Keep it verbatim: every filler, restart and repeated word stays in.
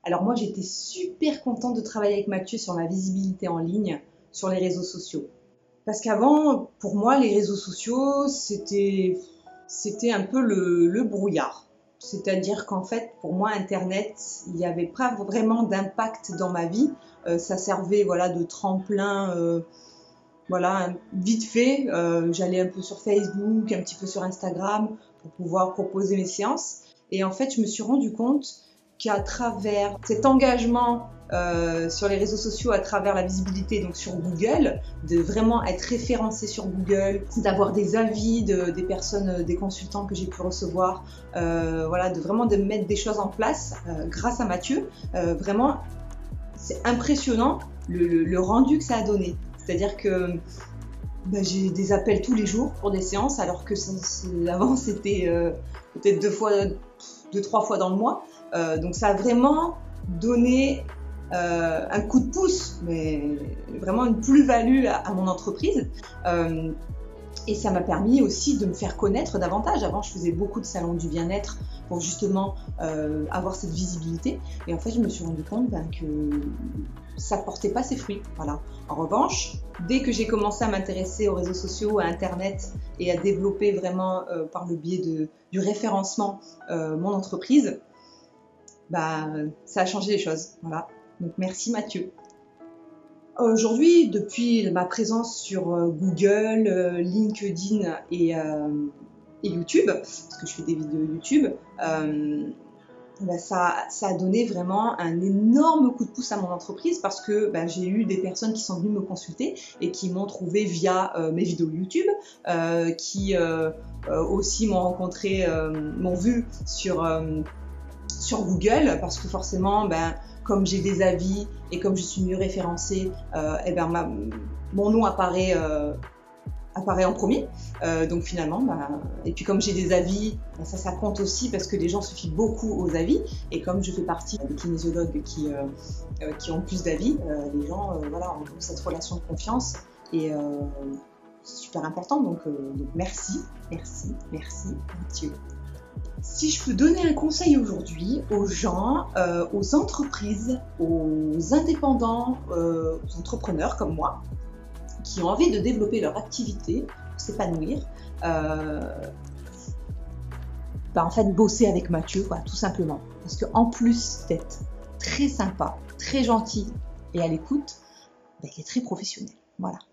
Alors moi, j'étais super contente de travailler avec Mathieu sur ma visibilité en ligne, sur les réseaux sociaux. Parce qu'avant, pour moi, les réseaux sociaux, c'était, c'était un peu le, le brouillard. C'est-à-dire qu'en fait, pour moi, Internet, il n'y avait pas vraiment d'impact dans ma vie. Euh, ça servait, voilà, de tremplin, euh, voilà, vite fait. Euh, j'allais un peu sur Facebook, un petit peu sur Instagram pour pouvoir proposer mes séances. Et en fait, je me suis rendu compte qu'à travers cet engagement euh, sur les réseaux sociaux, à travers la visibilité donc sur Google, de vraiment être référencé sur Google, d'avoir des avis de, des personnes, des consultants que j'ai pu recevoir, euh, voilà, de vraiment de mettre des choses en place euh, grâce à Mathieu. Euh, vraiment, c'est impressionnant le, le, le rendu que ça a donné. C'est-à-dire que ben, j'ai des appels tous les jours pour des séances, alors que ça, avant c'était euh, peut-être deux fois, deux trois fois dans le mois. Euh, donc ça a vraiment donné euh, un coup de pouce, mais vraiment une plus-value à, à mon entreprise. Euh, et ça m'a permis aussi de me faire connaître davantage. Avant, je faisais beaucoup de salons du bien-être pour justement euh, avoir cette visibilité. Et en fait, je me suis rendu compte ben, que ça ne portait pas ses fruits. Voilà. En revanche, dès que j'ai commencé à m'intéresser aux réseaux sociaux, à Internet et à développer vraiment euh, par le biais de, du référencement euh, mon entreprise, bah, ça a changé les choses. Voilà. Donc merci Mathieu. Aujourd'hui, depuis ma présence sur Google, LinkedIn et, euh, et YouTube, parce que je fais des vidéos YouTube, euh, bah ça, ça a donné vraiment un énorme coup de pouce à mon entreprise parce que bah, j'ai eu des personnes qui sont venues me consulter et qui m'ont trouvé via euh, mes vidéos YouTube, euh, qui euh, euh, aussi m'ont rencontré, euh, m'ont vu sur... Euh, sur Google, parce que forcément, ben, comme j'ai des avis et comme je suis mieux référencée, euh, et ben, ma, mon nom apparaît, euh, apparaît en premier. Euh, donc finalement, ben, et puis comme j'ai des avis, ben, ça, ça compte aussi parce que les gens se fient beaucoup aux avis. Et comme je fais partie des kinésiologues qui, euh, euh, qui ont plus d'avis, euh, les gens euh, voilà, ont cette relation de confiance. Et euh, c'est super important. Donc, euh, donc merci, merci, merci Mathieu. Si je peux donner un conseil aujourd'hui aux gens, euh, aux entreprises, aux indépendants, euh, aux entrepreneurs comme moi, qui ont envie de développer leur activité, s'épanouir, euh, bah en fait bosser avec Mathieu, quoi, tout simplement. Parce qu'en plus d'être très sympa, très gentil et à l'écoute, bah, il est très professionnel. Voilà.